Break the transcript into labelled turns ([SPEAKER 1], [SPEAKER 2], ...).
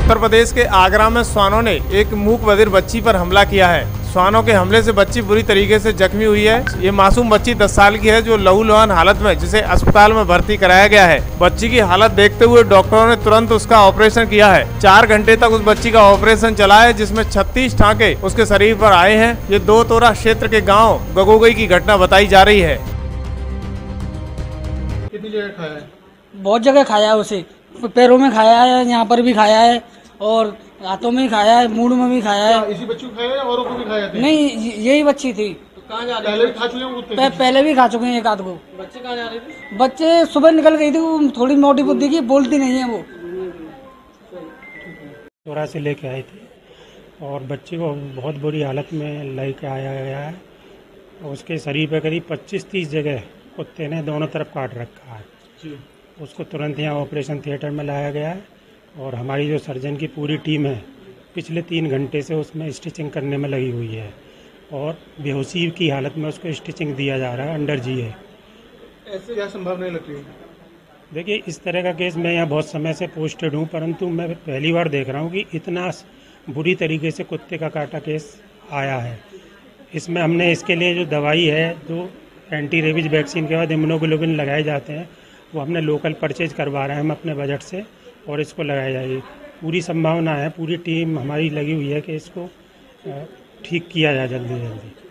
[SPEAKER 1] उत्तर प्रदेश के आगरा में श्वानों ने एक मूक बधिर बच्ची पर हमला किया है। श्वानों के हमले से बच्ची बुरी तरीके से जख्मी हुई है। ये मासूम बच्ची 10 साल की है जो लहूलुहान हालत में जिसे अस्पताल में भर्ती कराया गया है। बच्ची की हालत देखते हुए डॉक्टरों ने तुरंत उसका ऑपरेशन किया है। 4 घंटे तक उस बच्ची का ऑपरेशन चला है, जिसमें 36 टाँके उसके शरीर पर आए हैं। ये दो तोरा क्षेत्र के गाँव गगोगई की घटना बताई जा रही है।
[SPEAKER 2] कितनी जगह खाया है?
[SPEAKER 3] बहुत जगह खाया है उसे, पैरों में खाया है, यहाँ पर भी खाया है और हाथों में भी खाया है, मूड में भी खाया है।
[SPEAKER 2] इसी बच्ची को खाया है, औरों को भी खाया था?
[SPEAKER 3] नहीं, यही बच्ची थी।
[SPEAKER 2] तो कहाँ जा रही है? पहले भी खा चुके हैं?
[SPEAKER 3] पहले भी खा चुके हैं एक आध को।
[SPEAKER 2] बच्चे कहाँ जा रहे थे?
[SPEAKER 3] बच्चे सुबह निकल गई थी, वो थोड़ी मोटी बुद्धि की, बोलती नहीं है वो।
[SPEAKER 4] चौरा से लेके आई थी और बच्ची को बहुत बुरी हालत में लेके आया गया है। उसके शरीर पे करीब 25-30 जगह कुत्ते ने दोनों तरफ काट रखा है। उसको तुरंत यहाँ ऑपरेशन थिएटर में लाया गया है और हमारी जो सर्जन की पूरी टीम है पिछले 3 घंटे से उसमें स्टिचिंग करने में लगी हुई है और बेहोशी की हालत में उसको स्टिचिंग दिया जा रहा है अंडर GA।
[SPEAKER 2] ऐसे क्या संभावना लगती है?
[SPEAKER 4] देखिए, इस तरह का केस मैं यहाँ बहुत समय से पोस्टेड हूँ, परंतु मैं पहली बार देख रहा हूँ कि इतना बुरी तरीके से कुत्ते का काटा केस आया है। इसमें हमने इसके लिए जो दवाई है, जो एंटी रेबीज वैक्सीन के बाद इम्यूनोग्लोबिन लगाए जाते हैं, वो हमने लोकल परचेज करवा रहे हैं हम अपने बजट से और इसको लगाया जाएगी। पूरी संभावना है, पूरी टीम हमारी लगी हुई है कि इसको ठीक किया जाए जल्दी से जल्दी।